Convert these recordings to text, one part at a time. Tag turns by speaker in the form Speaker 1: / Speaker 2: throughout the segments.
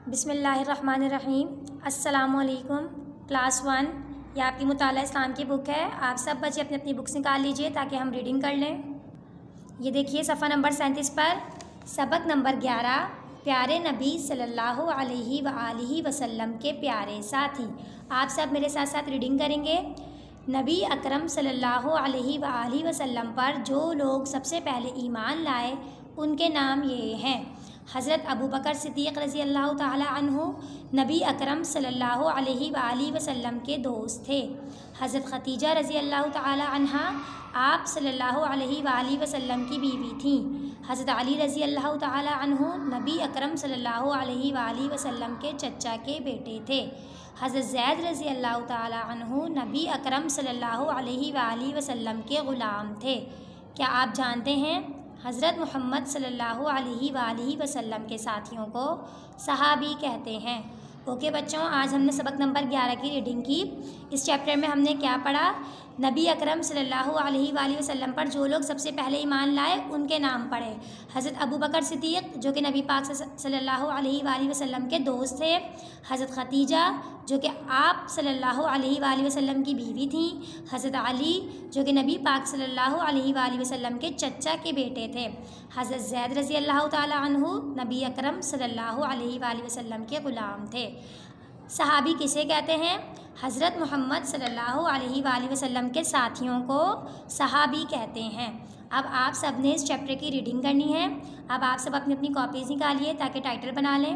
Speaker 1: बिस्मिल्लाहिर्रहमानिर्रहीम। अस्सलामुअलैकुम। क्लास 1 ये आपकी मुताला इस्लाम की बुक है। आप सब बच्चे अपनी अपनी बुक्स निकाल लीजिए ताकि हम रीडिंग कर लें। ये देखिए सफ़ा नंबर 37 पर सबक नंबर 11 प्यारे नबी सल्लल्लाहु अलैहि वआलिहि वसल्लम के प्यारे साथी। आप सब मेरे साथ साथ रीडिंग करेंगे। नबी अकरम सल्लल्लाहु अलैहि वआलिहि वसल्लम पर जो लोग सबसे पहले ईमान लाए उनके नाम ये हैं। हज़रत अबू बकर सिद्दीक़ रज़ी अल्लाह ताला अन्हु नबी अकरम सल्लल्लाहु अलैहि वआलिहि वसल्लम के दोस्त थे। हज़रत ख़तीजा रज़ी अल्लाह ताला अन्हा आप सल्लल्लाहु अलैहि वआलिहि वसल्लम की बीवी थीं। हज़रत अली रज़ी अल्लाह ताला अन्हु नबी अकरम सल्लल्लाहु अलैहि वआलिहि वसल्लम के चचा के बेटे थे। हज़रत ज़ैद रज़ी अल्लाह ताला अन्हु नबी अकरम सल्लल्लाहु अलैहि वआलिहि वसल्लम के ग़ुलाम थे। क्या आप जानते हैं हज़रत मोहम्मद सल्लल्लाहु अलैहि वआलिहि वसल्लम के साथियों को सहाबी कहते हैं। ओके बच्चों, आज हमने सबक नंबर 11 की रीडिंग की। इस चैप्टर में हमने क्या पढ़ा? नबी अकरम सल्लल्लाहु अलैहि वआलिहि वसल्लम पर जो लोग सबसे पहले ईमान लाए उनके नाम पढ़े। हज़रत अबू बकर सिद्दीक़ जो कि नबी पाक सल्लल्लाहु अलैहि वआलिहि वसल्लम के दोस्त थे। हज़रत ख़तीजा जो कि आप सल्लल्लाहु अलैहि वआलिहि वसल्लम की बीवी थीं। हज़रत अली जो कि नबी पाक सल्लल्लाहु अलैहि वआलिहि वसल्लम के चचा के बेटे थे। हज़रत ज़ैद रज़ी अल्लाह ताला अन्हु नबी अकरम सल्लल्लाहु अलैहि वआलिहि वसल्लम के ग़ुलाम थे। सहाबी किसे कहते हैं? हज़रत मोहम्मद सल्लल्लाहु अलैहि वआलिहि वसल्लम के साथियों को सहाबी कहते हैं। अब आप सब ने इस चैप्टर की रीडिंग करनी है। अब आप सब अपनी अपनी कॉपीज़ निकालिए ताकि टाइटल बना लें।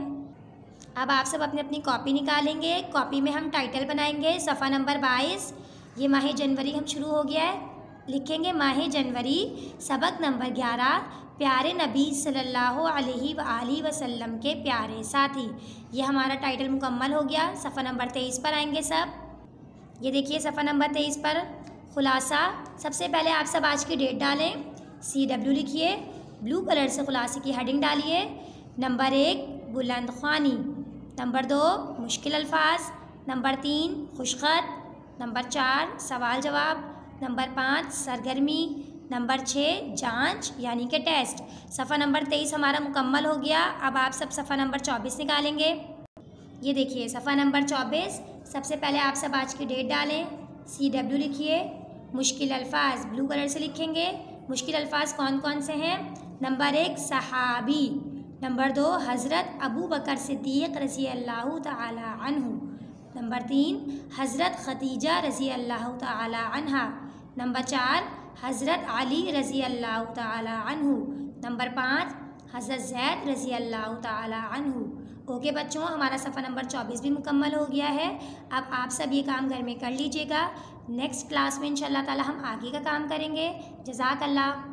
Speaker 1: अब आप सब अपनी अपनी कॉपी निकालेंगे। कॉपी में हम टाइटल बनाएंगे। सफ़ा नंबर 22 ये माह जनवरी हम शुरू हो गया है। लिखेंगे माह जनवरी सबक नंबर 11 प्यारे नबी सल्लल्लाहु अलैहि वआलिहि वसल्लम के प्यारे साथी। ये हमारा टाइटल मुकम्मल हो गया। सफ़ा नंबर 23 पर आएंगे सब। ये देखिए सफ़ा नंबर 23 पर खुलासा। सबसे पहले आप सब आज की डेट डालें। CW लिखिए। ब्लू कलर से खुलासे की हेडिंग डालिए। नंबर 1 बुलंद ख्वानी, नंबर 2 मुश्किल अल्फाज, नंबर 3 खुशखत, नंबर 4 सवाल जवाब, नंबर 5 सरगर्मी, नंबर 6 जांच यानी कि टेस्ट। सफ़ा नंबर 23 हमारा मुकम्मल हो गया। अब आप सब सफ़ा नंबर 24 निकालेंगे। ये देखिए सफ़ा नंबर 24। सबसे पहले आप सब आज की डेट डालें। CW लिखिए। मुश्किल अल्फाज ब्लू कलर से लिखेंगे। मुश्किल अल्फाज कौन कौन से हैं? नंबर 1 सहाबी, नंबर 2 हज़रत अबू बकर सिद्दीक़ रज़ी अल्लाह ताला अन्हु, नंबर 3 हज़रत ख़तीजा रज़ी अल्लाह ताला अन्हा, नंबर 4 हज़रत अली रज़ी अल्लाह ताला अन्हु, नंबर 5 हज़रत ज़ैद रज़ी अल्लाह ताला अन्हु। ओके बच्चों, हमारा सफ़ा नंबर 24 भी मुकम्मल हो गया है। अब आप सब ये काम घर में कर लीजिएगा। नेक्स्ट क्लास में इंशाअल्लाह ताला हम आगे का काम करेंगे। जज़ाकल्लाह।